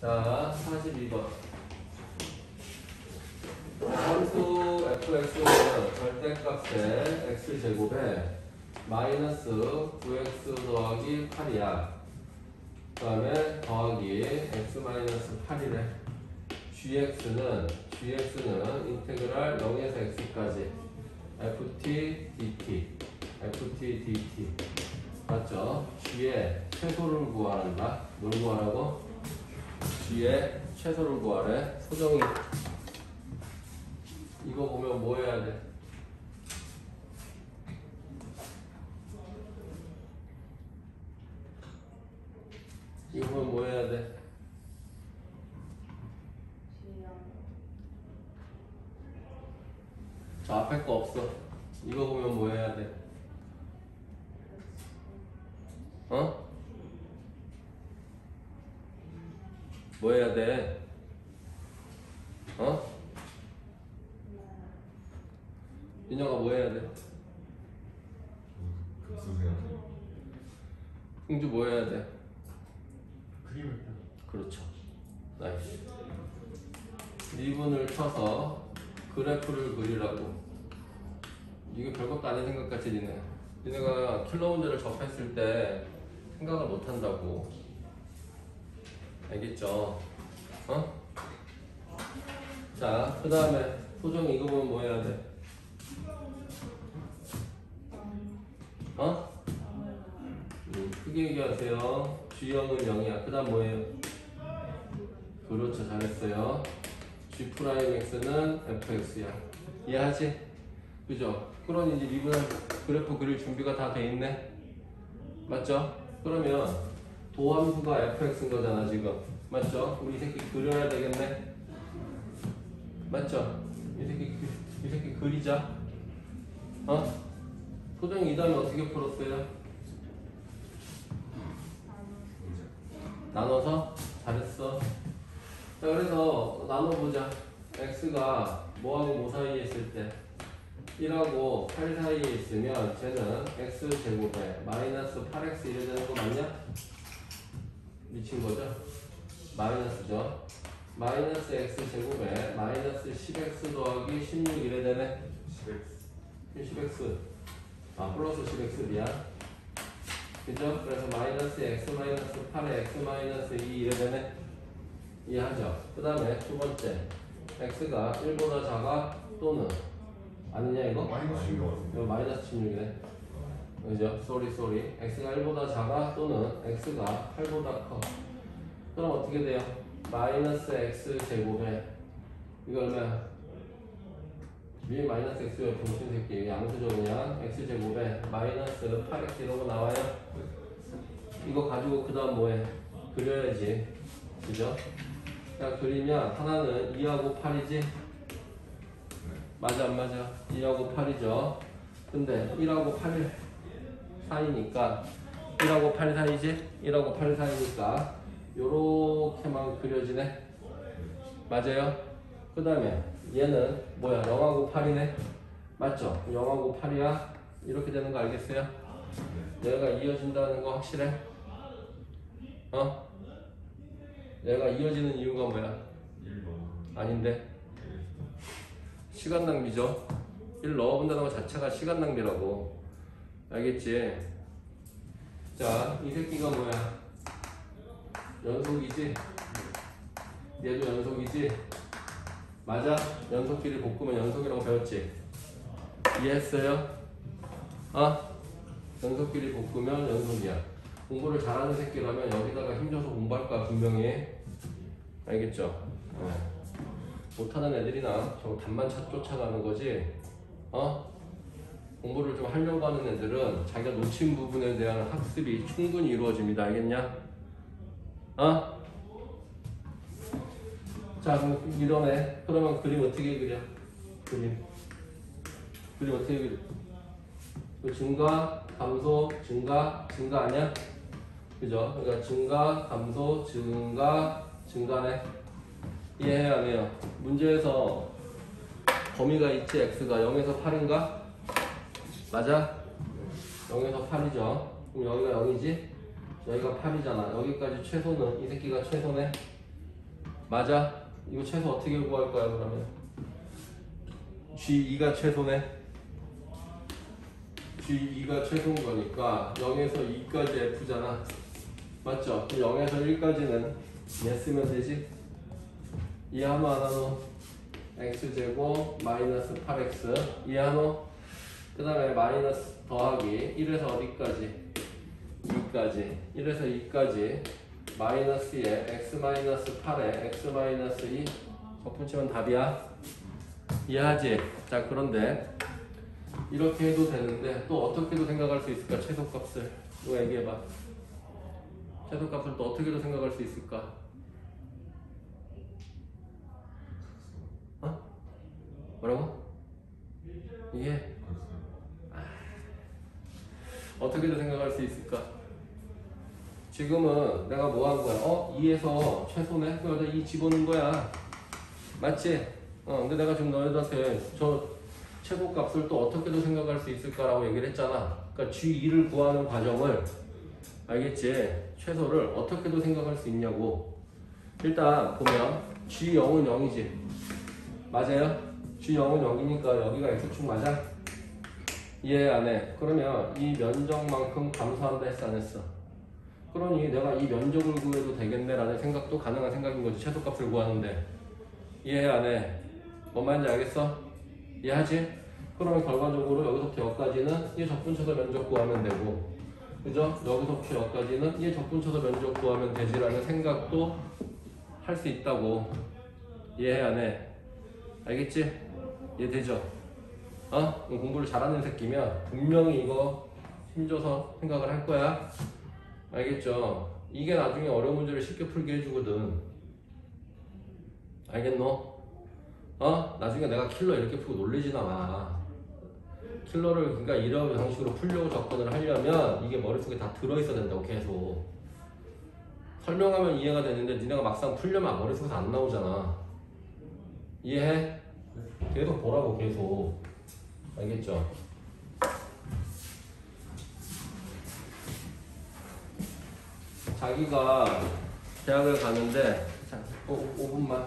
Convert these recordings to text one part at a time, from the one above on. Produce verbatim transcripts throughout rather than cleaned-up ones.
자, 사십이 번. 함수 fx는 절대값의 x제곱에 마이너스 구 엑스 더하기 팔이야. 그 다음에 더하기 x 마이너스 팔이래. gx는 gx는 인테그랄 영에서 x까지 ft dt ft dt 맞죠? g의 최소를 구하란다. 뭘 구하라고? g의 최소를 구하래. 소정이 이거 보면 뭐 해야 돼? 이거 보면 뭐 해야 돼? 저 앞에 거 없어. 이거 보면 뭐 해야 돼? 어? 뭐 해야 돼? 어? 민혁아 뭐 해야 돼? 급수세요. 흥주 뭐 해야 돼? 그림을 그렇죠. 나이스. 리본을 쳐서 그래프를 그리라고. 이게 별것도 아닌 생각같이 니네. 니네가 킬러 문제를 접했을 때 생각을 못 한다고. 알겠죠? 어? 자, 그 다음에 소정이 이거 보면 뭐 해야 돼? 어? 음, 크게 얘기하세요. G형은 영이야. 그 다음 뭐예요? 그렇죠. 잘했어요. G'X는 fx야. 이해하지? 그죠? 그러니 이제 미분할 그래프 그릴 준비가 다 돼 있네? 맞죠? 그러면 도함수가 fx인 거잖아 지금. 맞죠? 우리 이 새끼 그려야 되겠네? 맞죠? 이 새끼, 이 새끼 그리자. 어? 소정이 이 다음에 어떻게 풀었어요? 나눠서? 잘했어. 자, 그래서 나눠보자. x가 뭐하고 뭐 사이에 있을 때 일하고 팔 사이에 있으면 쟤는 x제곱에 마이너스 팔 엑스 이래 되는 거 맞냐? 미친 거죠? 마이너스죠? 마이너스 x제곱에 마이너스 십 엑스 더하기 십육 이래 되네? 십 엑스. 십 엑스. 아, 플러스 십 엑스 미안. 그죠? 그래서 마이너스 x 마이너스 팔에 x 마이너스 이 이래 되네? 이해하죠? 그 다음에 두 번째. x가 일보다 작아 또는 아니냐 이거? 마이너스 십육 같은데. 이거 마이너스 십육이네. 그죠? 쏘리 쏘리. x가 일보다 작아 또는 x가 팔보다 커. 그럼 어떻게 돼요? 마이너스 x 제곱에 이거 얼마야? 위에 마이너스 x가 정신 새끼 양수죠 그냥. x 제곱에 마이너스 팔 엑스 이런 거 나와요? 이거 가지고 그 다음 뭐해? 그려야지. 그죠? 자, 그리면 하나는 이하고 팔이지? 맞아 안 맞아? 이하고 팔이죠. 근데 일하고 팔 사이니까 일하고 팔 사이지? 일하고 팔 사이니까 요렇게만 그려지네. 맞아요? 그 다음에 얘는 뭐야? 영하고 팔이네. 맞죠? 영하고 팔이야. 이렇게 되는 거 알겠어요? 얘가 이어진다는 거 확실해? 어? 얘가 이어지는 이유가 뭐야? 일 넣어. 아닌데? 시간 낭비죠? 일 넣어본다는 것 자체가 시간 낭비라고. 알겠지? 자, 이 새끼가 뭐야? 연속이지? 얘도 연속이지? 맞아? 연속끼리 볶으면 연속이라고 배웠지? 이해했어요? 어? 연속끼리 볶으면 연속이야. 공부를 잘하는 새끼라면 여기다가 힘줘서 공부할 거야 분명히. 알겠죠? 어. 못하는 애들이나 저 답만 찾 쫓아가는 거지. 어? 공부를 좀 하려고 하는 애들은 자기가 놓친 부분에 대한 학습이 충분히 이루어집니다. 알겠냐? 어? 자, 그럼 이러네. 그러면 그림 어떻게 그려? 그림. 그림 어떻게 그려? 그 증가, 감소, 증가, 증가 아니야? 그죠? 그러니까 증가, 감소, 증가, 증가네. 이해해야 해요. 문제에서 범위가 있지, x가 영에서 팔인가? 맞아? 영에서 팔이죠. 그럼 여기가 영이지? 여기가 팔이잖아. 여기까지 최소는 이 새끼가 최소네. 맞아? 이거 최소 어떻게 구할 거야 그러면? 지 이가 최소네. 지 이가 최소인 거니까 영에서 이까지 F잖아. 맞죠? 그럼 영에서 일까지는 얘 쓰면 되지? 이해하노 안 하노? x제곱 마이너스 팔 엑스 이해하노? 그 다음에 마이너스 더하기 일에서 어디까지? 이까지 일에서 이까지 마이너스에 x 마이너스 팔에 x 마이너스 이 적분치면 답이야. 이해하지? 자 그런데 이렇게 해도 되는데 또 어떻게도 생각할 수 있을까? 최소값을 누가 얘기해봐. 최소값을 또 어떻게도 생각할 수 있을까? 어? 뭐라고? 이해? 어떻게도 생각할 수 있을까? 지금은 내가 뭐 한 거야? 어? 이에서 최소네? 그래서 이 집어넣은 거야. 맞지? 어, 근데 내가 지금 너희들한테 저 최고값을 또 어떻게도 생각할 수 있을까라고 얘기를 했잖아. 그러니까 지 이를 구하는 과정을 알겠지? 최소를 어떻게도 생각할 수 있냐고. 일단 보면 지 영은 영이지. 맞아요? 지 영은 영이니까 여기가 x축 맞아? 이해 안 해? 그러면 이 면적만큼 감소한다 했어 안 했어? 그러니 내가 이 면적을 구해도 되겠네 라는 생각도 가능한 생각인 거지. 최소값을 구하는데 이해 안 해? 뭔 말인지 알겠어? 이해하지? 그러면 결과적으로 여기서부터 여기까지는 이 적분쳐서 면적 구하면 되고, 그죠? 여기서부터 여기까지는 이 적분쳐서 면적 구하면 되지라는 생각도 할 수 있다고. 이해 안 해? 알겠지? 이해되죠? 어? 공부를 잘하는 새끼면 분명히 이거 힘줘서 생각을 할 거야. 알겠죠? 이게 나중에 어려운 문제를 쉽게 풀게 해주거든. 알겠노? 어? 나중에 내가 킬러 이렇게 풀고 놀리지나 마. 킬러를 그러니까 이런 방식으로 풀려고 접근을 하려면 이게 머릿속에 다 들어있어야 된다고. 계속 설명하면 이해가 되는데 니네가 막상 풀려면 머릿속에서 안 나오잖아. 이해해? 계속 보라고. 계속. 알겠죠? 자기가 대학을 가는데 자, 오, 오 분만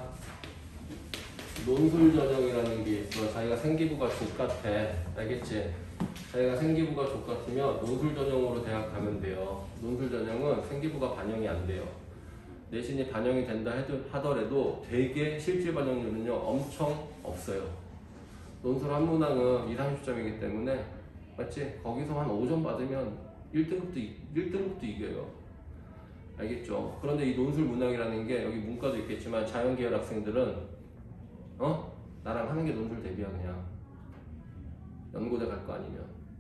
논술 전형이라는 게 있어. 자기가 생기부가 족같아. 알겠지? 자기가 생기부가 족같으면 논술 전형으로 대학 가면 돼요. 논술 전형은 생기부가 반영이 안 돼요. 내신이 반영이 된다 하더라도 되게 실질 반영률은요 엄청 없어요. 논술 한 문항은 이삼십 점이기 때문에 맞지? 거기서 한 오 점 받으면 일 등급도, 일 등급도 이겨요. 알겠죠? 그런데 이 논술 문항이라는 게 여기 문과도 있겠지만 자연계열 학생들은 어? 나랑 하는 게 논술 대비야. 그냥 연고대 갈 거 아니면.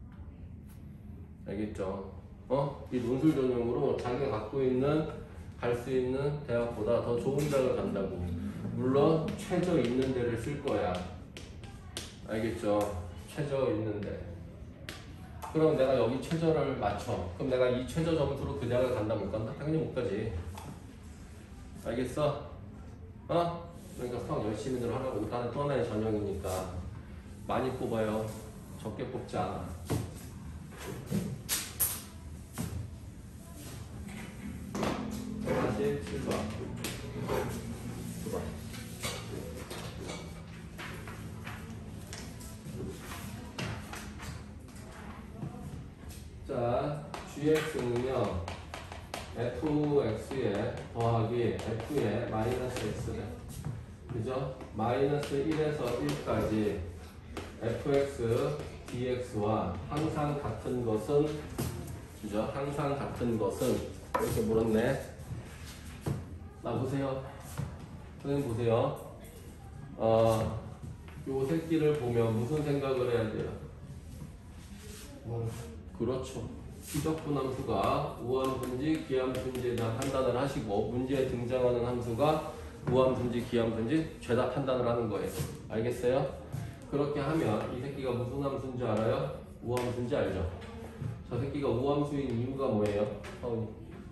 알겠죠? 어? 이 논술 전형으로 자기가 갖고 있는 갈 수 있는 대학보다 더 좋은 대학을 간다고. 물론 최저 있는 데를 쓸 거야. 알겠죠? 최저 있는데. 그럼 내가 여기 최저를 맞춰. 그럼 내가 이 최저 점수로 그 대학을 간다 못 간다? 당연히 못 가지. 알겠어? 어? 그러니까 수학 열심히들 하라고. 일단은 또 하나의 전형이니까 많이 뽑아요. 적게 뽑지 않아. 사십칠 번 두 번. 자, gx는요 fx에 더하기 f에 마이너스 x래. 그죠? 마이너스 일에서 일까지 fx dx와 항상 같은 것은, 그죠? 항상 같은 것은 이렇게 물었네. 나 보세요. 선생님 보세요. 어, 요 새끼를 보면 무슨 생각을 해야 돼요? 뭐, 그렇죠. 피적분 함수가 우함수인지 기함수인지에 대한 판단을 하시고, 문제에 등장하는 함수가 우함수인지 기함수인지 죄다 판단을 하는 거예요. 알겠어요? 그렇게 하면 이 새끼가 무슨 함수인지 알아요? 우함수인지 알죠? 저 새끼가 우함수인 이유가 뭐예요? 어,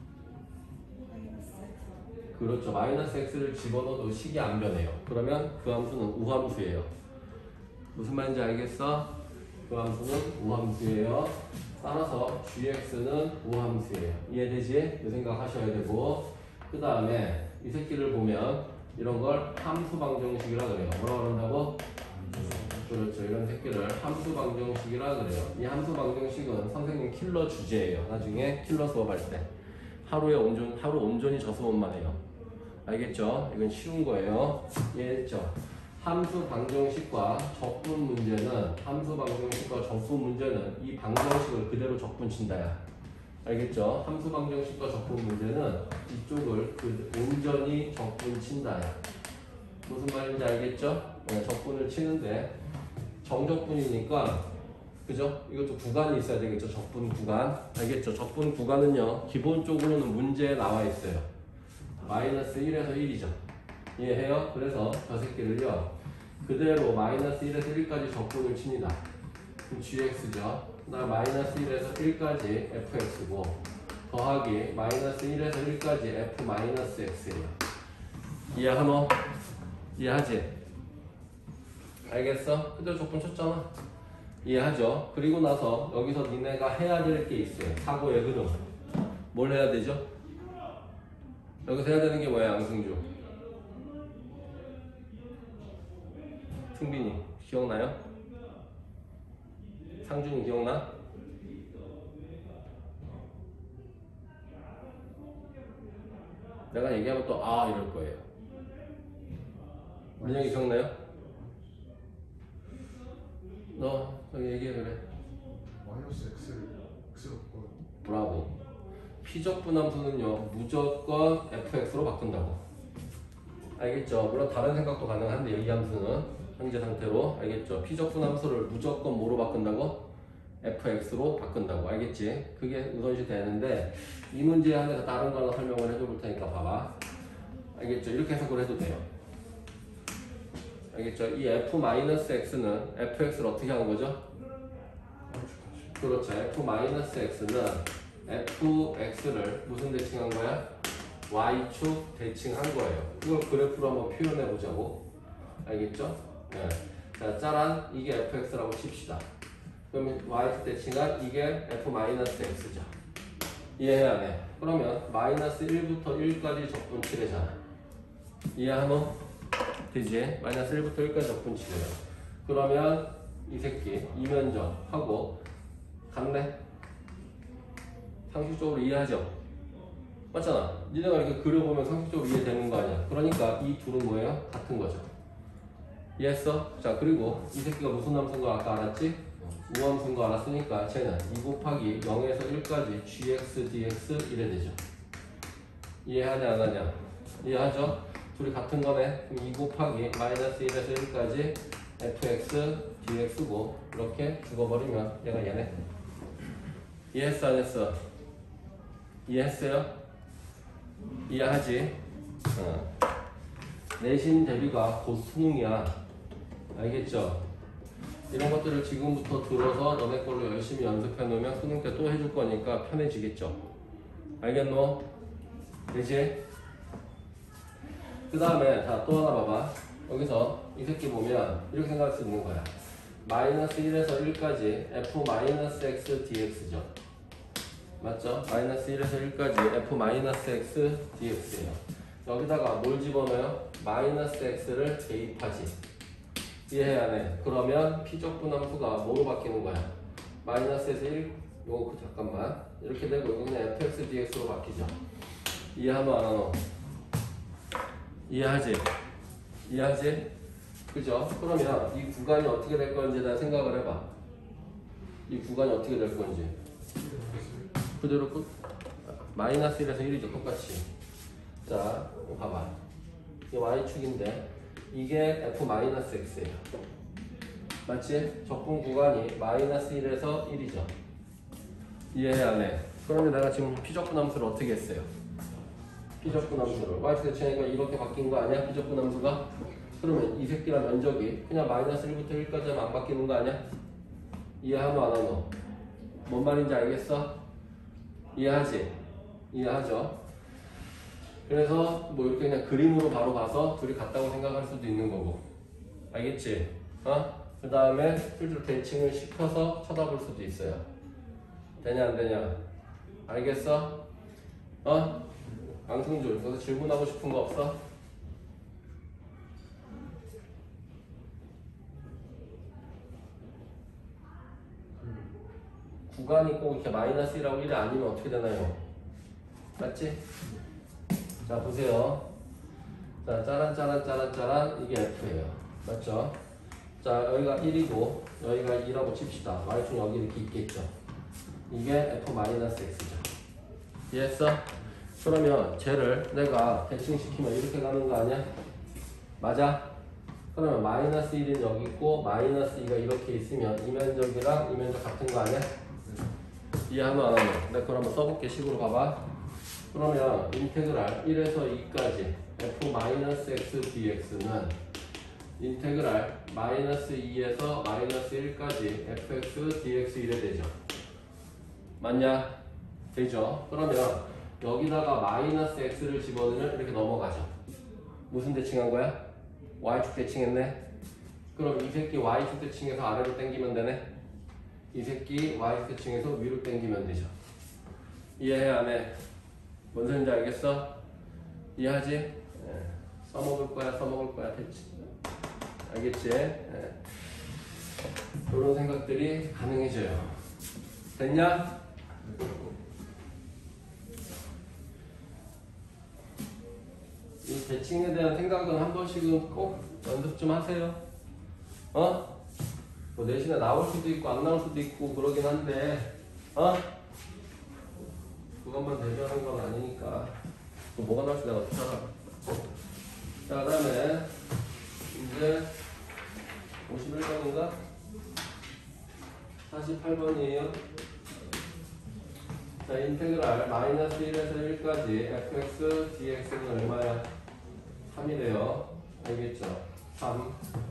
그렇죠. 마이너스 x를 집어넣어도 식이 안 변해요. 그러면 그 함수는 우함수예요. 무슨 말인지 알겠어? 그 함수는 우함수예요. 따라서 gx는 우함수예요. 이해되지? 이 생각 하셔야 되고, 그 다음에 이 새끼를 보면 이런 걸 함수 방정식이라 그래요. 뭐라 그런다고? 그렇죠. 이런 새끼를 함수 방정식이라 그래요. 이 함수 방정식은 선생님 킬러 주제예요. 나중에 킬러 수업할 때 하루에 온전 하루 온전히 저 수업만 해요. 알겠죠? 이건 쉬운 거예요. 이해했죠? 함수 방정식과 적분 문제는 함수 방정식과 적분 문제는 이 방정식을 그대로 적분 친다야. 알겠죠? 함수 방정식과 적분 문제는 이쪽을 그 온전히 적분 친다야. 무슨 말인지 알겠죠? 네, 적분을 치는데 정적분이니까 그죠? 이것도 구간이 있어야 되겠죠? 적분 구간. 알겠죠? 적분 구간은요 기본적으로는 문제에 나와 있어요. 마이너스 일에서 일이죠. 이해해요? 그래서 저 새끼를요 그대로 마이너스 일에서 일까지 적분을 칩니다. 그럼 지엑스죠. 나 마이너스 일에서 일까지 에프엑스고 더하기 마이너스 일에서 일까지 에프 마이너스 엑스예요. 이해하노? 이해하지? 알겠어? 그대로 적분 쳤잖아. 이해하죠? 그리고 나서 여기서 니네가 해야 될 게 있어요. 사고의 흐름. 뭘 해야 되죠? 여기서 해야 되는 게 뭐야, 양승주? 승빈이 기억나요? 상준이 기억나? 내가 얘기하면 또 아 이럴 거예요. 민혁이 기억나요? 너 저기 얘기해 그래. 마이너스 x를 x로 바꿔요. 브라보. 피적분함수는요 무조건 에프엑스로 바꾼다고. 알겠죠? 물론 다른 생각도 가능한데 이 함수는 현재 상태로 알겠죠? 피적분함수를 무조건 뭐로 바꾼다고? 에프엑스로 바꾼다고. 알겠지? 그게 우선시 되는데 이 문제에 한해서 다른 거 하나 설명을 해줘 볼 테니까 봐봐. 알겠죠? 이렇게 해석을 해도 돼요. 알겠죠? 이 f-x는 fx를 어떻게 한 거죠? 그렇죠. f-x는 fx를 무슨 대칭한 거야? y축 대칭한 거예요. 이걸 그래프로 한번 표현해 보자고. 알겠죠? 네. 자, 짜란 이게 fx라고 칩시다. 그러면 y축 대칭한 이게 f-x죠. 이해해 안 해? 그러면 마이너스 일부터 일까지 적분치래잖아. 이해하노? 되지? 마이너스 일부터 일까지 적분치래요. 그러면 이 새끼 이면적하고 같네? 상식적으로 이해하죠? 맞잖아. 니네가 이렇게 그려보면 상식적으로 이해되는 거 아니야. 그러니까 이 둘은 뭐예요? 같은 거죠. 이해했어? 자, 그리고 이 새끼가 무슨 함수인 거 아까 알았지? 우함수인 거 알았으니까 쟤는 이 곱하기 영에서 일까지 gx, dx 이래 되죠. 이해하냐 안 하냐? 이해하죠? 둘이 같은 거네. 그럼 이 곱하기 마이너스 일에서 일까지 fx, dx고 이렇게 죽어버리면 얘가 얘네. 이해했어 안 했어? 이해했어요? 이해하지? 어. 내신 대비가 곧 수능이야. 알겠죠? 이런 것들을 지금부터 들어서 너네 걸로 열심히 연습해 놓으면 수능 때 또 해줄 거니까 편해지겠죠? 알겠노? 되지? 그 다음에 자 또 하나 봐봐. 여기서 이 새끼 보면 이렇게 생각할 수 있는 거야. 마이너스 일에서 일까지 f 마이너스 x dx죠. 맞죠? 마이너스 일에서 일까지 f 마이너스 x dx예요. 여기다가 뭘 집어넣어요? 마이너스 x를 대입하지. 이해해 안 해? 그러면 피적분함수가 뭐로 바뀌는 거야? 마이너스에서 일, 요거 그 잠깐만 이렇게 되고 여기 그냥 fx dx로 바뀌죠. 이해하노 안 하노? 이해하지? 이해하지? 그죠? 그러면 이 구간이 어떻게 될 건지 나 생각을 해봐. 이 구간이 어떻게 될 건지. 그대로 끝. 마이너스 일에서 일이죠. 똑같이. 자, 봐봐. 이게 y축인데 이게 f-x예요. 맞지? 적분 구간이 마이너스 일에서 일이죠. 이해 안 해? 그러면 내가 지금 피적분 함수를 어떻게 했어요? 피적분 함수를 y축 대칭하니까 이렇게 바뀐 거 아니야? 피적분 함수가? 그러면 이 새끼랑 면적이 그냥 마이너스 일부터 일까지 하면 안 바뀌는 거 아니야? 이해하노 안 하노? 뭔 말인지 알겠어? 이해하지? 이해하죠? 그래서 뭐 이렇게 그냥 그림으로 바로 봐서 둘이 같다고 생각할 수도 있는 거고. 알겠지? 어? 그 다음에 실제로 대칭을 시켜서 쳐다볼 수도 있어요. 되냐 안 되냐? 알겠어? 어? 양승준, 여기서 질문하고 싶은 거 없어? 구간이 꼭 이렇게 마이너스 일하고 일이 아니면 어떻게 되나요? 맞지? 자 보세요. 자 짜란 짜란 짜란 짜란 이게 F예요. 맞죠? 자 여기가 일이고 여기가 이라고 칩시다. y축 여기 이렇게 있겠죠. 이게 F-X죠. 이해했어? 그러면 쟤를 내가 대칭시키면 이렇게 가는 거 아니야? 맞아? 그러면 마이너스 일은 여기 있고 마이너스 이가 이렇게 있으면 이면적이랑 이면적 같은 거 아니야? 이해하면 안 하면? 내가 그걸 한번 써볼게. 식으로 봐봐. 그러면 인테그랄 일에서 이까지 F-X dx는 인테그랄 마이너스 이에서 마이너스 일까지 fx dx 이래 되죠. 맞냐? 되죠. 그러면 여기다가 마이너스 x를 집어넣으면 이렇게 넘어가죠. 무슨 대칭한 거야? y축 대칭했네. 그럼 이 새끼 y축 대칭해서 아래로 당기면 되네. 이 새끼 y축 대칭해서 위로 당기면 되죠. 이해해 안 해? 뭔 소린지 알겠어? 이해하지? 예. 써먹을 거야 써먹을 거야 대칭. 알겠지? 예. 이런 생각들이 가능해져요. 됐냐? 이 대칭에 대한 생각은 한 번씩은 꼭 연습 좀 하세요. 어? 뭐 내신에 나올 수도 있고 안 나올 수도 있고 그러긴 한데 어? 그것만 대비하는 건 아니니까. 또 뭐가 나올지 내가 어떻게 알아. 자, 그 다음에 이제 오십일 번인가? 사십팔 번이에요. 자, 인테그랄 마이너스 일에서 일까지 fx dx는 얼마야? 삼이래요. 알겠죠? 삼.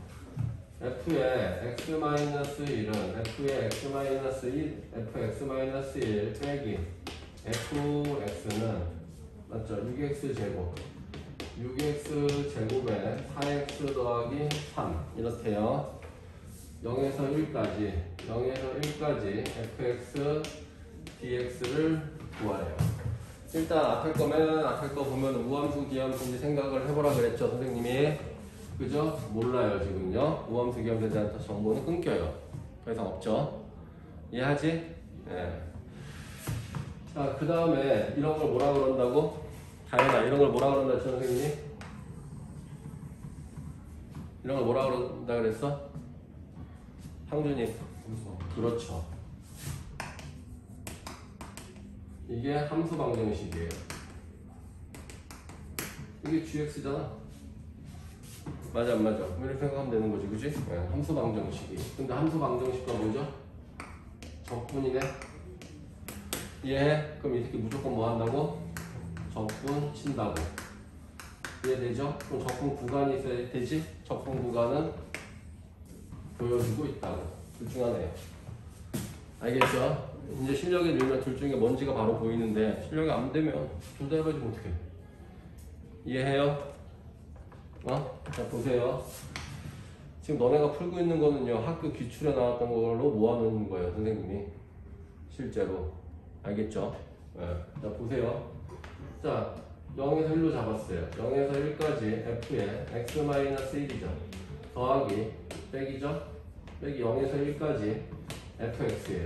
f의 x-일은 f의 x-일, fx-일 빼기 fx는 맞죠? 육 엑스 제곱 육 엑스 제곱에 사 엑스 더하기 삼 이렇대요. 영에서 일까지 영에서 일까지 fx dx를 구하래요. 일단 앞에 거면 앞에 거 보면 우함수 기함수인지 생각을 해보라 그랬죠 선생님이. 그죠? 몰라요 지금요. 우함수 기함수에 대한 정보는 끊겨요. 더 이상 없죠. 이해하지? 예. 자, 그 다음에 이런 걸 뭐라 그런다고? 다현아, 이런 걸 뭐라 그런다 했죠 선생님이? 이런 걸 뭐라 그런다 그랬어? 상준이. 그렇죠. 이게 함수 방정식이에요. 이게 gx잖아. 맞아 안 맞아? 이렇게 생각하면 되는 거지, 그지? 네, 함수 방정식이. 근데 함수 방정식과 뭐죠? 적분이네. 이해해? 그럼 이 새끼 무조건 뭐 한다고? 적분 친다고. 이해되죠? 그럼 적분 구간이 있어야 되지? 적분 구간은 보여주고 있다고. 둘 중 하나예요. 알겠죠? 이제 실력이 늘면 둘 중에 뭔지가 바로 보이는데 실력이 안 되면 둘 다 해봐야지 어떡해. 이해해요? 어? 자 보세요. 지금 너네가 풀고 있는 거는요 학교 기출에 나왔던 걸로 모아놓은 거예요 선생님이. 실제로. 알겠죠? 네. 자 보세요. 자 영에서 일로 잡았어요. 영에서 일까지 f의 x-일이죠. 더하기 빼기죠. 빼기 영에서 일까지 fx예요.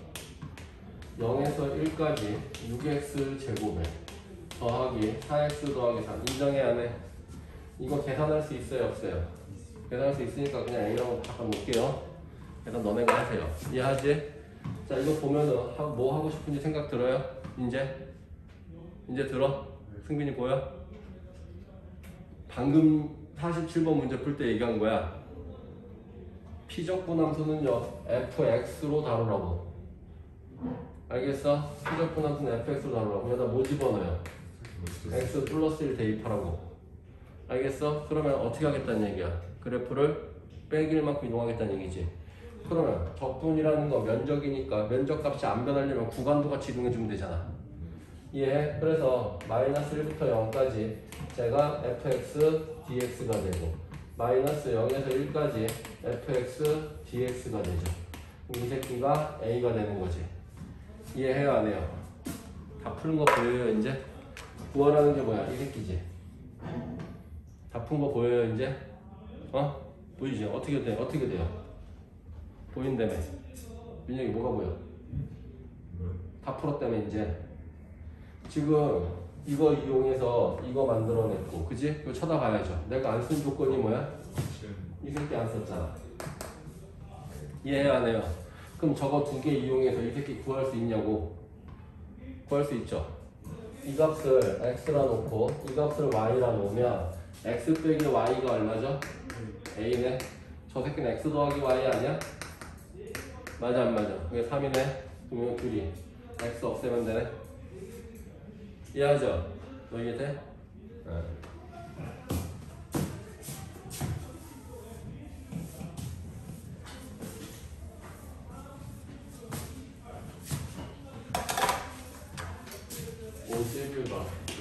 영에서 일까지 육 엑스 제곱에 더하기 사 엑스 더하기 삼. 인정해 안 해? 이거 계산할 수 있어요 없어요? 계산할 수 있으니까 그냥 A라고 잠깐 놓을게요. 계산 너네가 하세요. 이해하지? 자 이거 보면은 뭐 하고 싶은지 생각 들어요? 이제? 이제 들어? 승빈이 보여? 방금 사십칠 번 문제 풀 때 얘기한 거야. 피적분함수는요 fx로 다루라고. 알겠어? 피적분함수는 fx로 다루라고. 여기다 뭐 집어넣어요? x 플러스 일 대입하라고. 알겠어? 그러면 어떻게 하겠다는 얘기야? 그래프를 빼길 만큼 이동하겠다는 얘기지. 그러면 적분이라는 거 면적이니까 면적 값이 안 변하려면 구간도 같이 이동해주면 되잖아. 이해해? 그래서 마이너스 일부터 영까지 제가 fx dx가 되고 마이너스 영에서 일까지 fx dx가 되죠. 그럼 이 새끼가 a가 되는 거지. 이해해요 안 해요? 다 푸는 거 보여요 이제? 구하라는 게 뭐야? 이 새끼지. 다 푼 거 보여요 이제? 어? 보이죠? 어떻게 돼? 어떻게 돼요? 보인다며. 민혁이 뭐가 보여? 다 풀었다며 이제. 지금 이거 이용해서 이거 만들어냈고, 그지? 이거 쳐다봐야죠. 내가 안 쓴 조건이 뭐야? 이 새끼 안 썼잖아. 이해해요, 안 해요? 그럼 저거 두 개 이용해서 이 새끼 구할 수 있냐고? 구할 수 있죠. 이 값을 x라 놓고 이 값을 y라 놓으면 x 빼기 y가 얼마죠? a네. 저 새끼는 x 더하기 y 아니야? 맞아 안 맞아? 그게 삼이네. 그러면 둘이 x 없애면 되네. 이해하죠? 너 이해돼? 네. 오십일 번.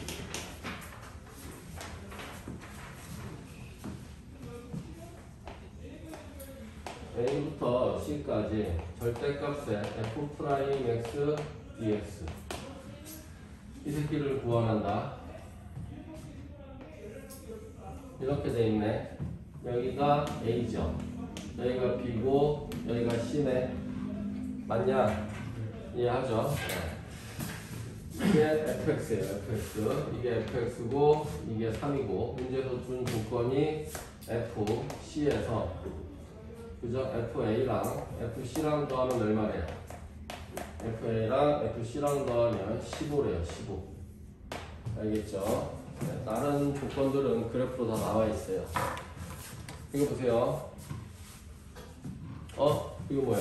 A부터 C까지 절대값의 f 프라임 x dx 이 새끼를 구원한다. 이렇게 돼 있네. 여기가 A죠. 여기가 B고 여기가 C네. 맞냐? 이해하죠? 이게 에프엑스예요. 에프엑스. 이게 에프엑스고 이게 삼이고 문제에서 준 조건이 에프씨에서 그죠? 에프에이랑 에프씨랑 더하면 얼마래요? 에프에이랑 에프씨랑 더하면 십오래요. 십오. 알겠죠? 네, 다른 조건들은 그래프로 다 나와 있어요. 이거 보세요. 어? 이거 뭐야?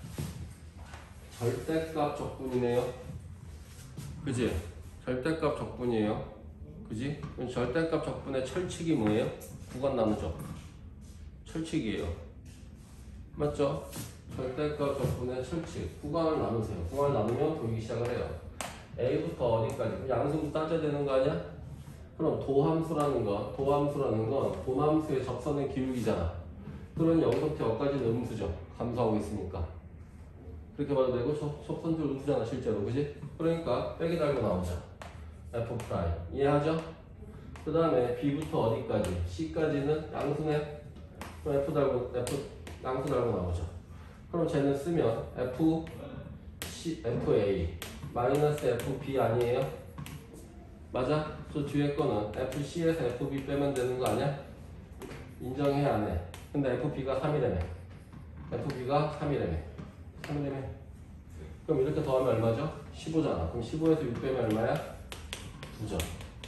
절대값 적분이네요. 그지? 절대값 적분이에요. 그지? 그럼 절대값 적분의 철칙이 뭐예요? 구간 나누죠. 철칙이에요. 맞죠? 절대값 적분의 철칙. 구간을 나누세요. 구간을 나누면 보이기 시작을 해요. A부터 어디까지? 양수부 따져야 되는 거 아니야? 그럼 도함수라는 건, 도함수라는 건 도함수의 접선의 기울기잖아. 그러면 여기서부터 여기까지는 음수죠. 감소하고 있으니까. 그렇게 봐도 되고, 접선도 음수잖아, 실제로. 그지? 그러니까 빼기 달고 나오자. F 프라임. 이해하죠? 그 다음에 B부터 어디까지? C까지는 양수네. 그럼 F 달고, F, 양수 달고 나오죠. 그럼 쟤는 쓰면 F, C, 에프에이 마이너스 에프비 아니에요? 맞아? 저 뒤에 거는 에프씨에서 에프비 빼면 되는 거 아니야? 인정해 안 해? 근데 에프비가 삼이라며. 에프비가 삼이라며. 삼이라며. 그럼 이렇게 더하면 얼마죠? 십오잖아. 그럼 십오에서 육 빼면 얼마야? 구 점.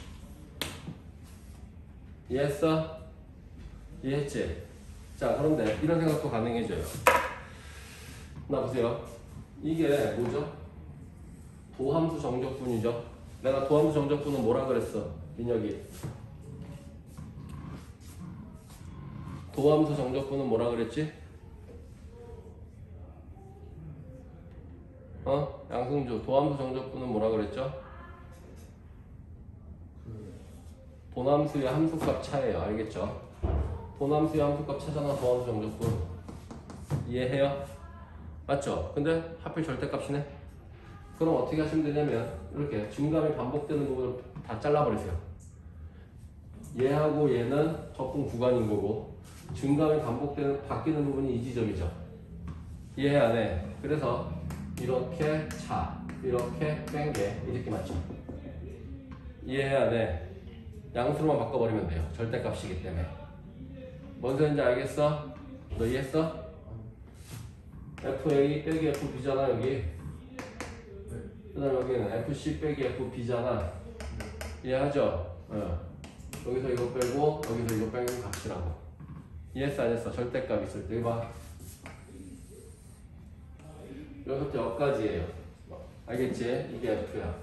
이해했어? 이해했지? 자, 그런데 이런 생각도 가능해져요. 나 보세요. 이게 뭐죠? 도함수 정적분이죠. 내가 도함수 정적분은 뭐라 그랬어? 민혁이. 도함수 정적분은 뭐라 그랬지? 어? 양승주. 도함수 정적분은 뭐라 그랬죠? 도함수의 함수값 차예요. 알겠죠? 도함수의 함수값 차잖아. 도함수 정적분. 이해해요? 맞죠? 근데 하필 절대값이네? 그럼 어떻게 하시면 되냐면 이렇게 증감이 반복되는 부분을 다 잘라버리세요. 얘하고 얘는 적분 구간인 거고 증감이 반복되는 바뀌는 부분이 이 지점이죠. 이해 안 해? 그래서 이렇게 차, 이렇게 뺀 게 이 새끼 맞죠? 이해 안 해? 양수로만 바꿔버리면 돼요. 절대값이기 때문에. 뭔 소리인지 알겠어? 너 이해했어? 에프에이 빼기 에프비잖아 여기. 그 다음 여기는 에프씨 빼기 에프비잖아. 이해하죠? 어. 여기서 이거 빼고 여기서 이거 빼고 값이라고. 이해했어 안 했어? 절대값 있을 때 봐. 여기서부터 여기까지예요. 알겠지? 이게 F야.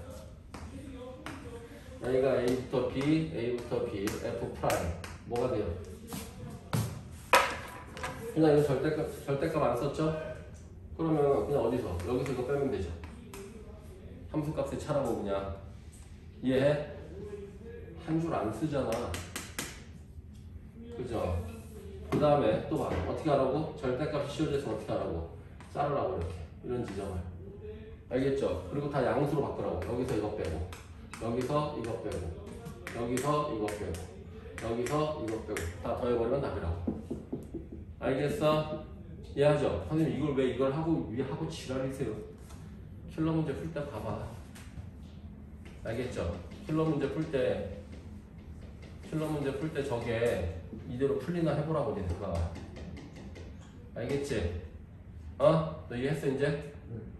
여기가 A부터 B, A부터 B, F 프라임. 뭐가 돼요? 그냥 이거 절대값, 절대값 안 썼죠? 그러면 그냥 어디서? 여기서 이거 빼면 되죠. 함수값의 차라고 그냥. 이해해? 한 줄 안 쓰잖아. 그죠? 그 다음에 또 봐. 어떻게 하라고? 절대값이 씌워져서 어떻게 하라고? 자르라고 이렇게. 이런 지점을. 알겠죠? 그리고 다 양수로 바꾸라고. 여기서 이거 빼고. 여기서 이거 빼고. 여기서 이거 빼고. 여기서 이거 빼고. 다 더해버리면 답이라고. 알겠어? 이해하죠? 선생님 이걸 왜 이걸 하고 위에 하고 지랄이세요? 킬러 문제 풀 때 봐봐. 알겠죠? 킬러 문제 풀 때 킬러 문제 풀 때 저게 이대로 풀리나 해보라고 니네가. 알겠지? 어? 너 이해했어 이제? 네.